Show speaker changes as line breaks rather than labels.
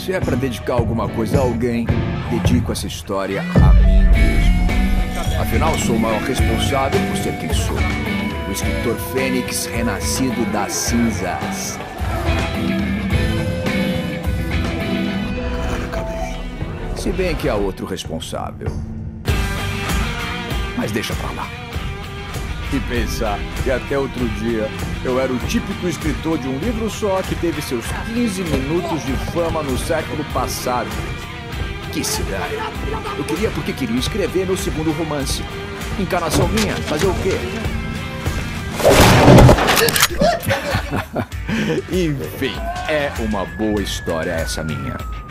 Se é pra dedicar alguma coisa a alguém, dedico essa história a mim mesmo. Afinal, sou o maior responsável por ser quem sou. O escritor Fênix renascido das cinzas.
Caralho, acabei.
Se bem que há outro responsável. Mas deixa pra lá. E pensar que até outro dia eu era o típico escritor de um livro só que teve seus 15 minutos de fama no século passado. Que cidade. Eu queria porque queria escrever meu segundo romance. Encarnação minha, fazer o quê? Enfim, é uma boa história essa minha.